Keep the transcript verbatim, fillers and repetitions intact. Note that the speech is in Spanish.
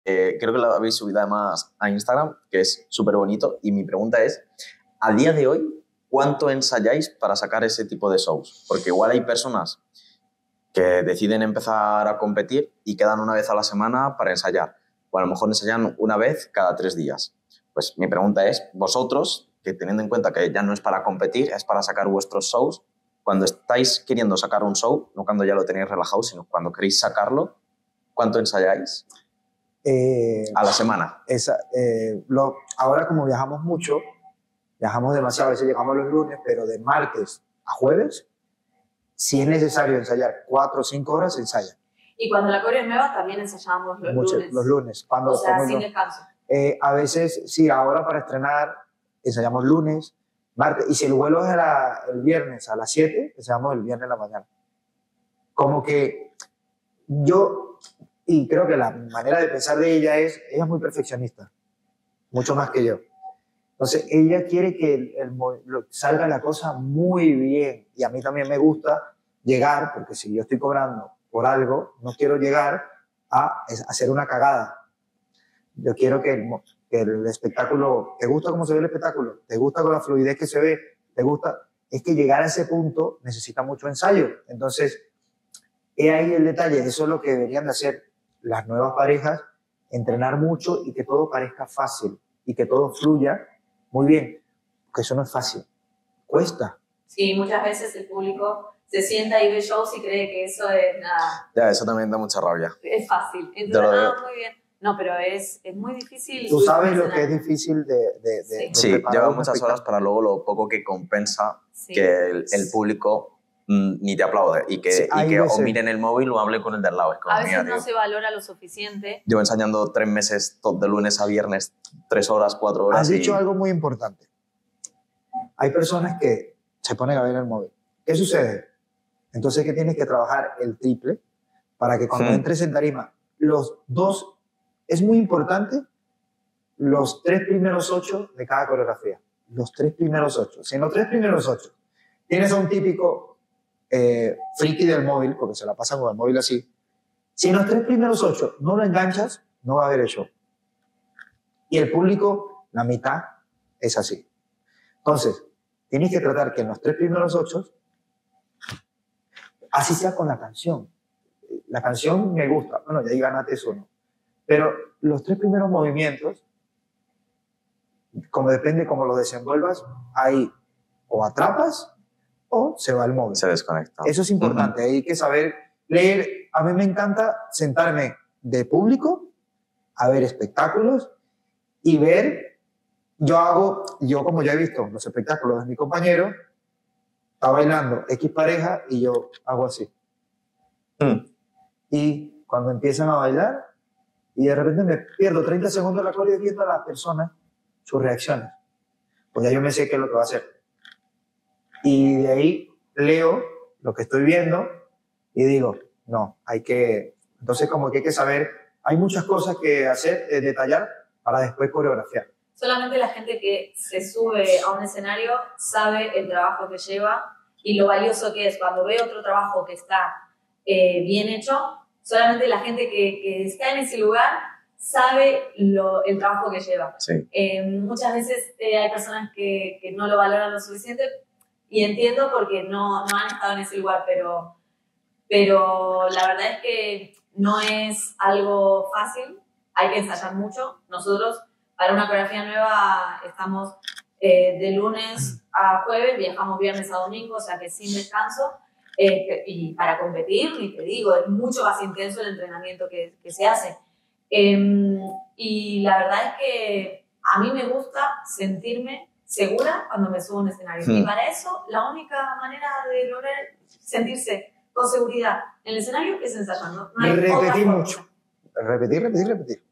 Eh, creo que lo habéis subido además a Instagram, que es súper bonito. Y mi pregunta es, a día de hoy, ¿cuánto ensayáis para sacar ese tipo de shows? Porque igual hay personas que deciden empezar a competir y quedan una vez a la semana para ensayar. O a lo mejor ensayan una vez cada tres días. Pues mi pregunta es, vosotros, que teniendo en cuenta que ya no es para competir, es para sacar vuestros shows, cuando estáis queriendo sacar un show, no cuando ya lo tenéis relajado, sino cuando queréis sacarlo, ¿cuánto ensayáis? Eh, a la semana. Esa, eh, lo, ahora como viajamos mucho, viajamos demasiado, a veces llegamos los lunes, pero de martes a jueves, si es necesario ensayar cuatro o cinco horas, se ensaya. Y cuando la coreo es nueva, también ensayamos los Mucho, lunes. Los lunes. Cuando o sea, sin los, descanso. Eh, a veces, sí, ahora para estrenar, ensayamos lunes, martes, y si el vuelo es la, el viernes a las siete, ensayamos el viernes en la mañana. Como que yo, y creo que la manera de pensar de ella es, ella es muy perfeccionista, mucho más que yo. Entonces, ella quiere que el, el, salga la cosa muy bien, y a mí también me gusta llegar, porque si yo estoy cobrando por algo, no quiero llegar a, a hacer una cagada. Yo quiero que el, que el espectáculo, ¿te gusta cómo se ve el espectáculo? ¿Te gusta con la fluidez que se ve? ¿Te gusta? Es que llegar a ese punto necesita mucho ensayo. Entonces, he ahí el detalle. Eso es lo que deberían de hacer las nuevas parejas, entrenar mucho y que todo parezca fácil y que todo fluya muy bien. Porque eso no es fácil. Cuesta. Sí, muchas veces el público se sienta y ve shows y cree que eso es nada. Ya, eso también da mucha rabia. Es fácil. Entonces, ah, muy bien. No, pero es, es muy difícil. Tú sabes lo que es difícil de... de, de sí, de lleva muchas horas para luego lo poco que compensa sí. que el, el público mm, ni te aplaude y que, sí, y que o miren el móvil o hable con el de al lado. Es como, a veces mira, no tío, se valora lo suficiente. Llevo ensayando tres meses de lunes a viernes, tres horas, cuatro horas. Has dicho y... algo muy importante. Hay personas que se ponen a ver el móvil. ¿Qué sucede? Entonces que tienes que trabajar el triple para que cuando hmm. entres en tarima, los dos... Es muy importante los tres primeros ocho de cada coreografía. Los tres primeros ocho. Si en los tres primeros ocho tienes a un típico eh, friki del móvil, porque se la pasa con el móvil así, si en los tres primeros ocho no lo enganchas, no va a haber el show. Y el público, la mitad, es así. Entonces, tienes que tratar que en los tres primeros ocho, así sea con la canción. La canción me gusta. Bueno, ya ahí ganaste eso, ¿no? Pero los tres primeros movimientos, como depende cómo lo desenvuelvas, ahí o atrapas o se va el móvil. Se desconecta. Eso es importante. Uh-huh. Hay que saber leer. A mí me encanta sentarme de público a ver espectáculos y ver. Yo hago, yo como ya he visto los espectáculos de mi compañero, está bailando X pareja y yo hago así. Uh-huh. Y cuando empiezan a bailar, y de repente me pierdo treinta segundos de la coreo viendo a las personas, sus reacciones. Pues ya yo me sé qué es lo que va a hacer. Y de ahí leo lo que estoy viendo y digo, no, hay que... Entonces como que hay que saber, hay muchas cosas que hacer, eh, detallar para después coreografiar. Solamente la gente que se sube a un escenario sabe el trabajo que lleva y lo valioso que es. Cuando ve otro trabajo que está eh, bien hecho, solamente la gente que, que está en ese lugar sabe lo, el trabajo que lleva. Sí. Eh, muchas veces eh, hay personas que, que no lo valoran lo suficiente y entiendo porque no, no han estado en ese lugar, pero, pero la verdad es que no es algo fácil, hay que ensayar mucho. Nosotros para una coreografía nueva estamos eh, de lunes a jueves, viajamos viernes a domingo, o sea que sin descanso. Eh, y para competir, y te digo, es mucho más intenso el entrenamiento que, que se hace. Eh, y la verdad es que a mí me gusta sentirme segura cuando me subo a un escenario. Hmm. Y para eso, la única manera de lograr sentirse con seguridad en el escenario es ensayando. No hay repetir mucho. Repetir, repetir, repetir.